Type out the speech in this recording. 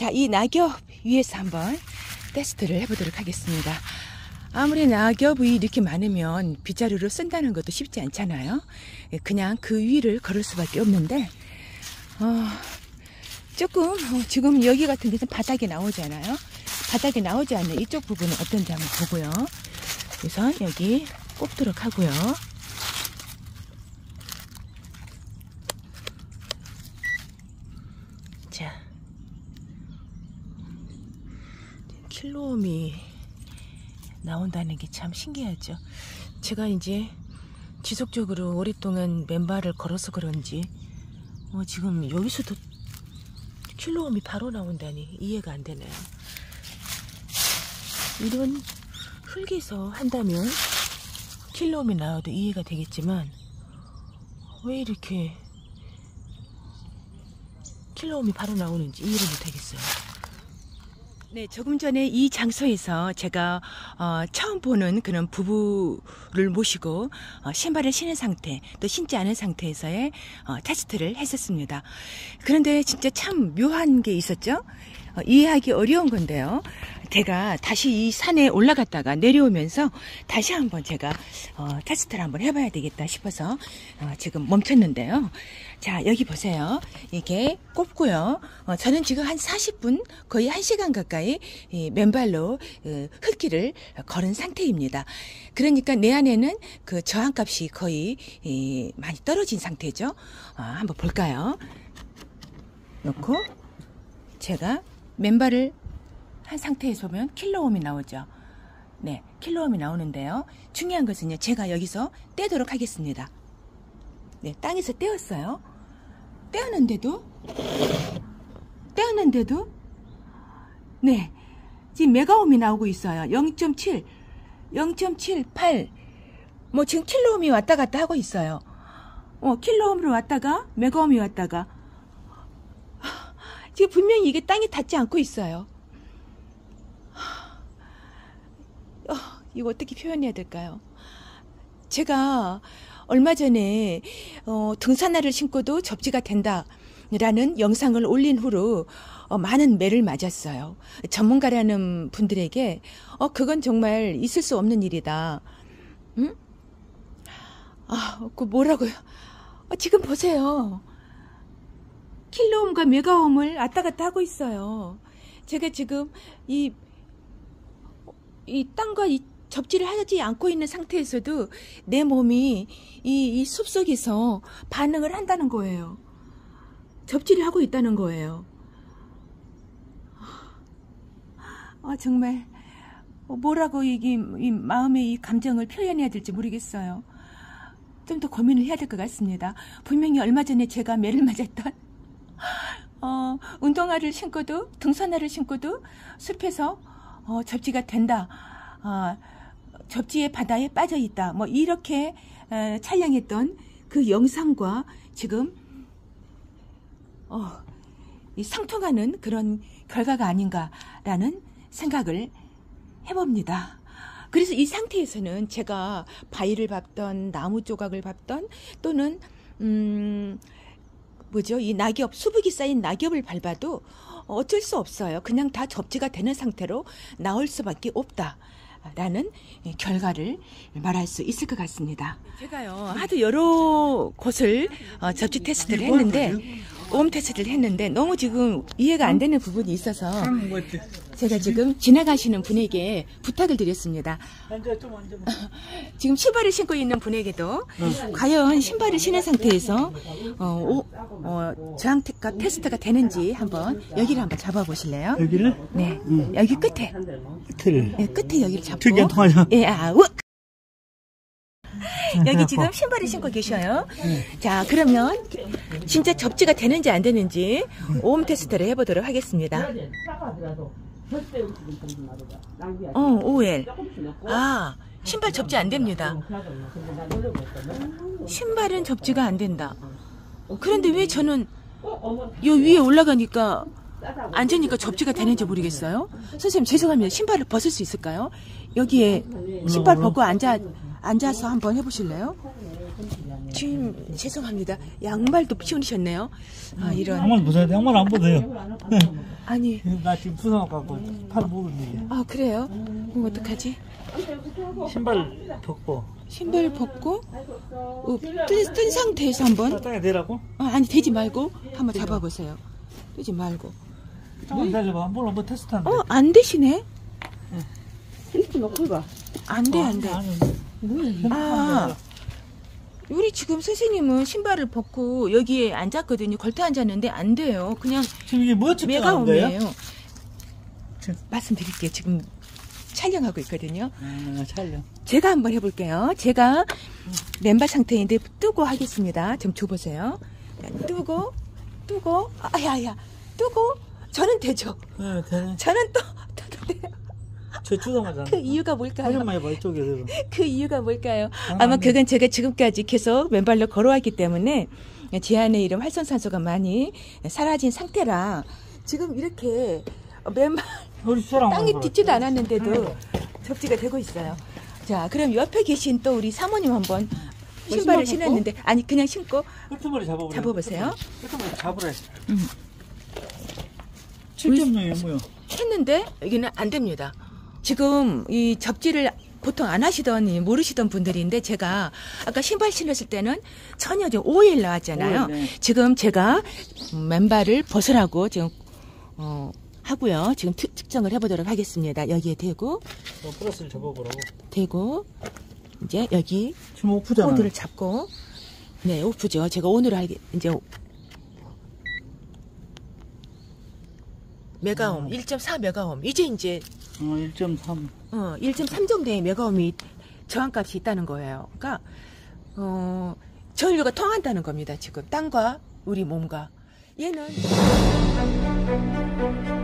자, 이 낙엽 위에서 한번 테스트를 해보도록 하겠습니다. 아무리 낙엽이 이렇게 많으면 빗자루로 쓴다는 것도 쉽지 않잖아요. 그냥 그 위를 걸을 수밖에 없는데 조금 지금 여기 같은 데서 바닥에 나오잖아요. 바닥에 나오지 않는 이쪽 부분은 어떤지 한번 보고요. 우선 여기 꼽도록 하고요. 자, 킬로옴이 나온다는 게 참 신기하죠. 제가 이제 지속적으로 오랫동안 맨발을 걸어서 그런지 지금 여기서도 킬로옴이 바로 나온다니 이해가 안 되네요. 이런 흙에서 한다면 킬로옴이 나와도 이해가 되겠지만 왜 이렇게 킬로옴이 바로 나오는지 이해를 못하겠어요. 네, 조금 전에 이 장소에서 제가 처음 보는 그런 부부를 모시고 신발을 신은 상태, 또 신지 않은 상태에서의 테스트를 했었습니다. 그런데 진짜 참 묘한 게 있었죠. 이해하기 어려운 건데요. 제가 다시 이 산에 올라갔다가 내려오면서 다시 한번 제가 테스트를 한번 해봐야 되겠다 싶어서 지금 멈췄는데요. 자, 여기 보세요. 이게 꼽고요. 저는 지금 한 40분, 거의 1시간 가까이 맨발로 흙길을 걸은 상태입니다. 그러니까 내 안에는 그 저항값이 거의 많이 떨어진 상태죠. 한번 볼까요? 놓고 제가 맨발을 한 상태에서 보면 킬로옴이 나오죠. 네, 킬로옴이 나오는데요. 중요한 것은요, 제가 여기서 떼도록 하겠습니다. 네, 땅에서 떼었어요. 떼었는데도 네, 지금 메가옴이 나오고 있어요. 0.7, 0.78, 뭐 지금 킬로옴이 왔다 갔다 하고 있어요. 킬로옴으로 왔다가 메가옴이 왔다가 지금 분명히 이게 땅에 닿지 않고 있어요. 이거 어떻게 표현해야 될까요? 제가 얼마 전에 등산화를 신고도 접지가 된다라는 영상을 올린 후로 많은 매를 맞았어요. 전문가라는 분들에게 그건 정말 있을 수 없는 일이다. 응? 그 뭐라고요? 지금 보세요. 킬로옴과 메가옴을 왔다 갔다 하고 있어요. 제가 지금 이 땅과 접지를 하지 않고 있는 상태에서도 내 몸이 이 숲속에서 반응을 한다는 거예요. 접지를 하고 있다는 거예요. 정말 뭐라고 이 마음의 이 감정을 표현해야 될지 모르겠어요. 좀 더 고민을 해야 될 것 같습니다. 분명히 얼마 전에 제가 매를 맞았던 운동화를 신고도 등산화를 신고도 숲에서 접지가 된다. 접지의 바다에 빠져 있다. 뭐 이렇게 촬영했던 그 영상과 지금 이 상통하는 그런 결과가 아닌가라는 생각을 해봅니다. 그래서 이 상태에서는 제가 바위를 밟던 나무 조각을 밟던 또는 이 낙엽, 수북이 쌓인 낙엽을 밟아도 어쩔 수 없어요. 그냥 다 접지가 되는 상태로 나올 수밖에 없다. 라는 결과를 말할 수 있을 것 같습니다. 제가요, 하도 여러 곳을 접지 테스트를 했는데, 오음 테스트를 했는데, 너무 지금 이해가 안 되는 부분이 있어서, 제가 지금 지나가시는 분에게 부탁을 드렸습니다. 지금 신발을 신고 있는 분에게도, 과연 신발을 신은 상태에서, 저항값 테스트가 되는지 한번, 여기를 한번 잡아보실래요? 여기를? 네. 여기 끝에. 끝을? 네, 끝에 여기를 잡고. 특이한 통화죠? 예, 여기 지금 신발을 신고 계셔요. 자, 그러면 진짜 접지가 되는지 안 되는지 오음 테스트를 해보도록 하겠습니다. OL. 신발 접지 안 됩니다. 신발은 접지가 안 된다. 그런데 왜 저는 요 위에 올라가니까 앉으니까 접지가 되는지 모르겠어요. 선생님 죄송합니다. 신발을 벗을 수 있을까요? 여기에 신발 벗고 앉아서 한번 해보실래요? 지금 죄송합니다. 양말도 신으셨네요. 이런. 양말 벗어야 돼. 양말 안 벗어요. 아니. 나 지금 부상갖고 팔 무릎이야. 아, 그래요? 그럼 어떡하지? 신발 벗고. 신발 벗고, 뜬 상태에서 한번. 땅에 내라고? 아니, 되지 말고, 한번 잡아보세요. 되지 말고. 한번 내려봐. 몰라, 뭐 테스트하는데. 안 되시네? 이렇게 놓고 봐. 안 돼, 안 돼. 아, 우리 지금 선생님은 신발을 벗고 여기에 앉았거든요. 걸터 앉았는데 안 돼요. 그냥 지금 이게 뭐 측정하는 거예요? 메가홈이에요. 말씀드릴게요. 지금 촬영하고 있거든요. 촬영. 제가 한번 해볼게요. 제가 맨발 상태인데 뜨고 하겠습니다. 좀 줘보세요. 뜨고, 아야야, 뜨고, 저는 되죠. 네, 되네. 저는 또 돼요. 저 주성하잖아. 그 이유가 뭘까요? 촬영만 해봐, 이쪽에. 그 이유가 뭘까요? 아마 그건 제가 지금까지 계속 맨발로 걸어왔기 때문에 제 안에 이런 활성산소가 많이 사라진 상태라 지금 이렇게 맨발 땅이 딛지도 않았는데도 접지가 되고 있어요. 자, 그럼 옆에 계신 또 우리 사모님 한번 신발을 신었는데 아니 그냥 신고 끄트머리 잡아보세요. 끄트머리 잡으래. 7.0이 뭐야? 했는데 여기는 안 됩니다. 지금 이 접지를 보통 안 하시던 모르시던 분들인데 제가 아까 신발 신었을 때는 전혀 좀 5일 나왔잖아요. 네. 지금 제가 맨발을 벗으라고 지금 하고요. 지금 측정을 해보도록 하겠습니다. 여기에 대고 플러스를 잡아보라고. 대고 이제 여기 지금 오프잖아. 코드를 잡고 네 오프죠. 제가 오늘 하게 이제 메가옴 1.4 메가옴 이제 1.3. 1.3 정도의 메가옴이 저항값이 있다는 거예요. 그러니까 전류가 통한다는 겁니다. 지금 땅과 우리 몸과 얘는